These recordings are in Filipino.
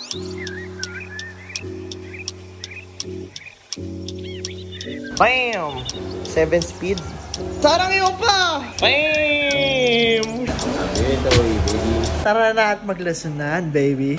Bam! 7 speed. Sarang iyo pa! Bam! Ito, baby. Tara na at maglasunan, baby.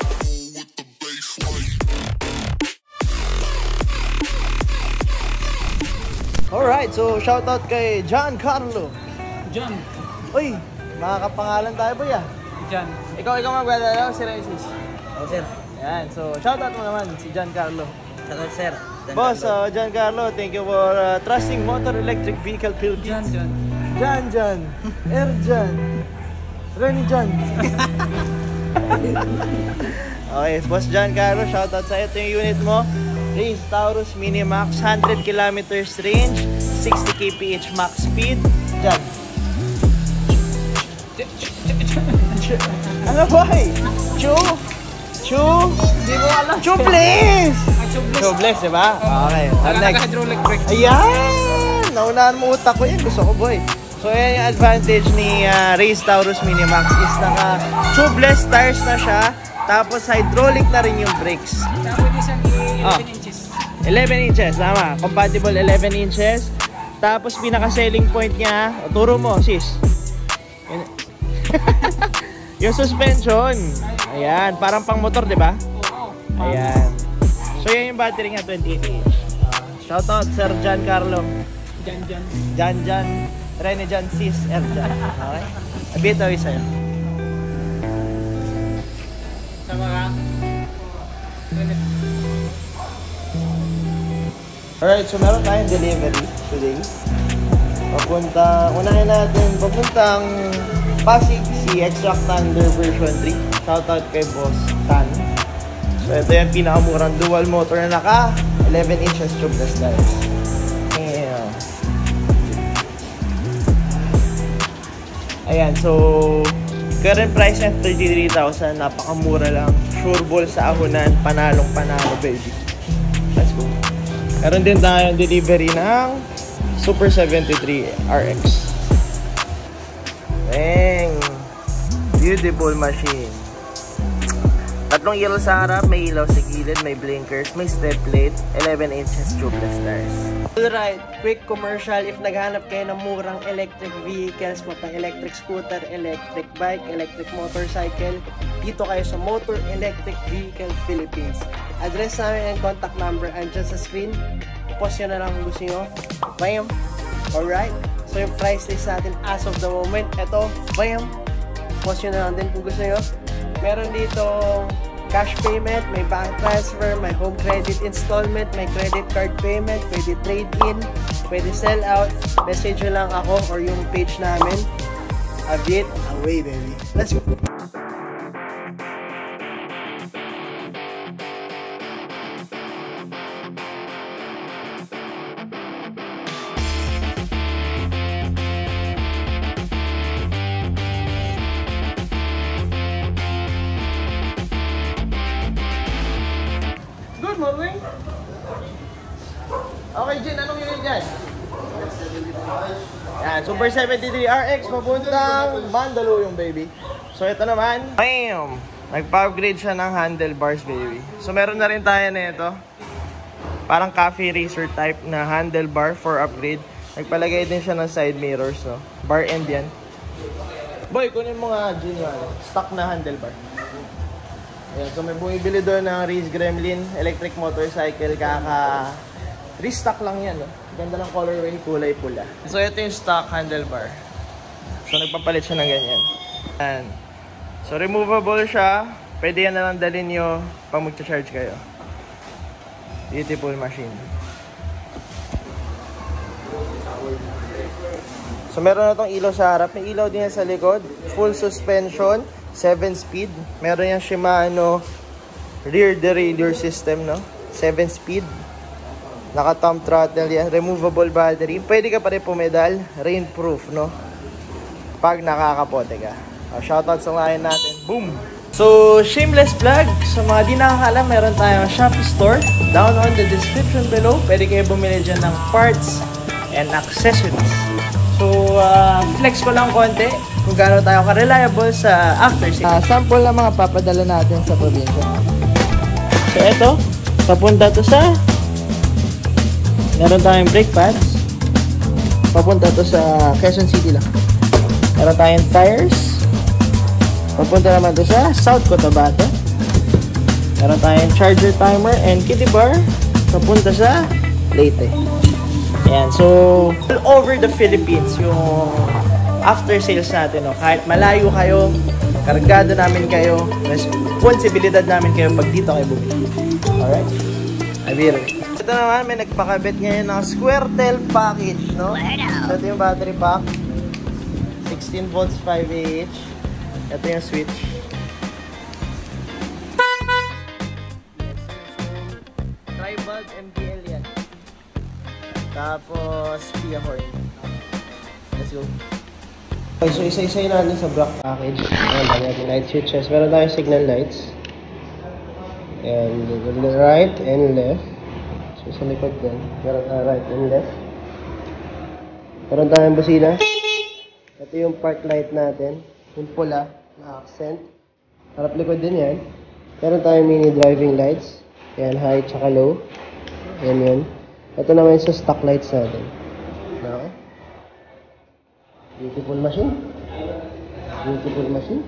Alright, so shoutout kay John Carlo. John. Uy, makakapangalan tayo, boy, ah. John. Ikaw magdadalaw, si Resis. Oh, sir. Yan, so shoutout mo naman si John Carlo. Shoutout, sir. Boss, John Carlo, thank you for trusting Motor Electric Vehicle Philippines. John. Erjan. Rene John. Okay, Boss John Carlo, shoutout sa'yo. Ito yung unit mo. Race Taurus Minimax, 100 kilometers range, 60 kph max speed. John. Ano boy? Chu? Hindi mo alam. Tubeless! Tubeless, diba? Okay. Naka-hydraulic brake. Ayan! Naunahan mo utak ko yan. Gusto ko, boy. So, yan yung advantage ni Race Taurus Minimax is naka-tubeless tires na siya. Tapos, hydraulic na rin yung brakes. Pwede siyang 11 inches. 11 inches, tama. Compatible 11 inches. Tapos, pinaka-selling point niya, turo mo, sis. Yung suspension. Ayan, parang pang motor, di ba? Oo. Ayan. So, yan yung battery nga, 28 inch. Shoutout, Sir John Carlo. Jan. Rene Jan, sis, Erjan. Okay? Abito yung sa'yo. Sama ka? Alright, so meron tayong delivery today. Unahin natin, papuntang Pasig, si Extract Thunder version 3. Shoutout kay Boss Tan. So ito yung pinakamurang dual motor na naka 11 inches tubeless tires. Ayan, so current price niya 33,000. Napakamura lang. Sure ball sa ahunan. Panalo, baby. Let's go. Meron din tayong delivery ng Super 73 RX. Bang! Beautiful machine. Tatlong ilaw sa harap, may ilaw sa gilid, may blinkers, may step plate, 11 inches tubeless tires. Alright, quick commercial. If naghanap kayo ng murang electric vehicles, electric scooter, electric bike, electric motorcycle, dito kayo sa Motor Electric Vehicle Philippines. Address namin and contact number andyan sa screen. Post nyo na lang kung gusto nyo. Bam! Alright, so yung price list natin as of the moment, eto, bam! Post nyo na lang din kung gusto nyo. Meron dito cash payment, may bank transfer, may home credit installment, may credit card payment, pwede trade-in, pwede sell out. Message nyo lang ako or yung page namin. A bit away, baby. Let's go! Good morning. Okay, Jin, anong unit yan? Yan, Super 73 RX papuntang Mandaluyong, baby. So, ito naman. Bam! Nagpa-upgrade siya ng handlebars, baby. So, meron na rin tayo na ito. Parang cafe racer type na handlebar for upgrade. Nagpalagay din siya ng side mirrors, no? Bar end yan. Boy, kunin mo nga, Jin, stock na handlebar. Ayan, so may bumibili doon ng Race Gremlin electric motorcycle, restock lang yan, no? Ganda ng colorway, kulay pula. So ito yung stock handlebar. So nagpapalit siya ng ganyan. Ayan. So removable siya. Pwede yan na lang dalhin nyo pag magcha-charge kayo. Beautiful machine. So meron na itong ilaw sa harap. May ilaw din yan sa likod. Full suspension. 7 speed. Meron yung Shimano rear derailleur system, no? 7 speed. Naka-thumb throttle yan. Removable battery. Pwede ka pa rin pumedal. Rainproof, no? Pag nakakapote ka. Shoutout sa ngayon natin. Boom! So, shameless plug. Sa mga di nakakalam, meron tayong Shopee store. Down on the description below. Pwede kayo bumili dyan ng parts and accessories. So, flex ko lang konti kung gaano tayo ka-reliable sa after sales. Sample lang mga papadala natin sa probinsya. So, eto. Papunta to sa... Meron tayong brake pads. Papunta to sa Quezon City lang. Meron tayong tires. Papunta naman to sa South Cotabato. Meron tayong charger timer and kitty bar. Papunta sa Leyte. Ayan. So, all over the Philippines yung after sales natin. No? Kahit malayo kayo, kargado namin kayo, responsibilidad namin kayo pag dito kayo bumili. Alright? Abiro. Ito naman, may nagpakabit ngayon ng Squirtle package, no? So, ito yung battery pack. 16 volts, 5 Ah. Ito yung switch. Tri-bulb MPL yan. Tapos, Pia horn. Let's go. Okay, so isa-isa natin sa block package. Ayan, natin light switches. Meron tayong signal lights. And right and left. So, sa likod din. Meron tayong right and left. Meron tayong busina. Ito yung park light natin. Yung pula na accent. Harap likod din yan. Meron tayong mini driving lights. Ayan, high tsaka low. Ayan yun. Ito naman yung sa stock lights natin. Okay. Beautiful machine. Beautiful machine.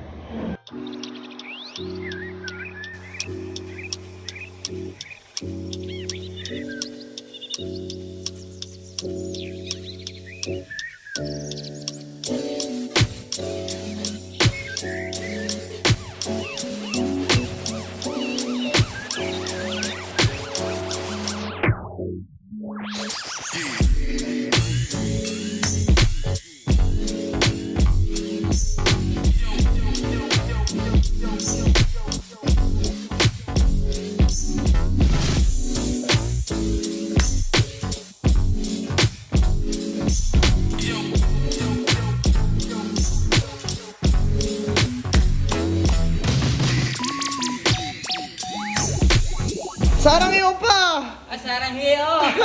Sarang iyo pa! Sarang hiyo!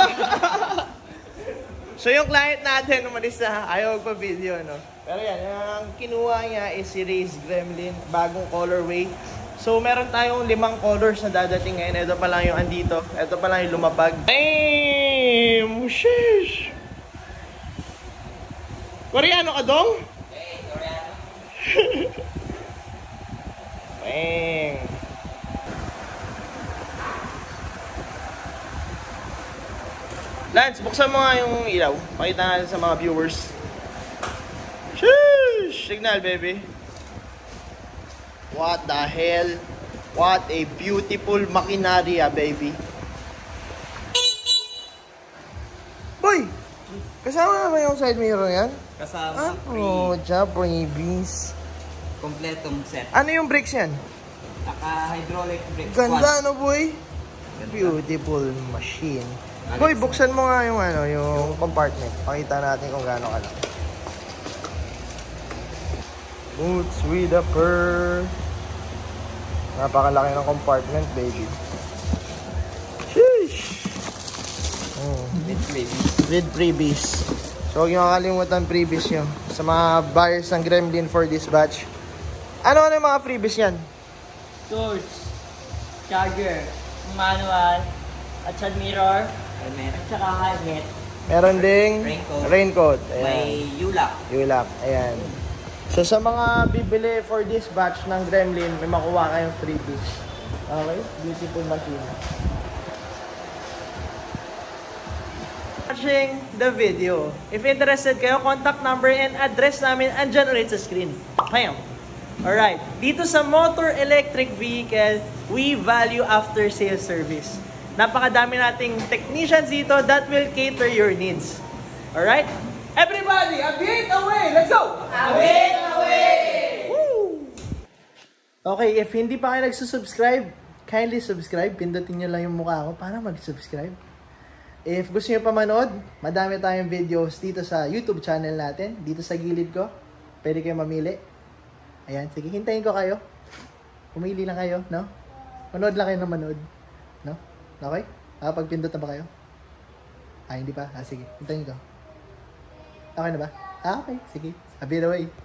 So yung client natin umalis na, ayaw magpa-video, no? Pero yan, ang kinuha niya is si Race Gremlin, bagong colorway. So meron tayong 5 colors na dadating ngayon. Ito pa lang yung andito. Ito pa lang yung lumabag. Damn! Sheesh! Koreano ka, Dong? Hey, Koreano. Bang! Lance, buksan mo nga yung ilaw. Pakita natin sa mga viewers. Sheesh! Signal, baby. What the hell? What a beautiful maquinaria, baby. Boy! Kasama naman yung side mirror yan? Kasama. Oh, job, babies. Kompletong set. Ano yung brakes yan? Naka-hydraulic brake Ganda, squad. no, boy? Beautiful machine. Boy, buksan mo nga yung yung compartment. Pakita natin kung gaano ka lang. Boots with a purr. Napakalaki ng compartment, baby. Sheesh! With freebies. With freebies. So, huwag nyo kakalimutan freebies nyo. Sa mga buyers ng Gremlin for this batch. Ano yung mga freebies yan? Tools, charger, manual, at side mirror, at saka helmet. Meron ding Raincoat. raincoat. Ayan. May ULAC. Ulap. Ayan. So, sa mga bibili for this batch ng Gremlin, may makuha kayong freebies. Okay? Beautiful machine. Watching the video. If interested kayo, contact number and address namin andyan ulit sa screen. Bam! Alright. Dito sa motor electric vehicle, we value after sales service. Napakadami nating technicians dito that will cater your needs. Alright? Everybody, a bit away! Let's go! A bit away! Woo! Okay, if hindi pa kayo nagsusubscribe, kindly subscribe. Pindutin nyo lang yung mukha ko para mag-subscribe. If gusto nyo pa manood, madami tayong videos dito sa YouTube channel natin. Dito sa gilid ko. Pwede kayo mamili. Ayan, sige, hintayin ko kayo. Pumili lang kayo, no? Manood lang kayo na manood. No? Okay? Pagpindot na ba kayo? Hindi pa? Sige, hintayin ko. Okay na ba? Okay, sige. A bit away.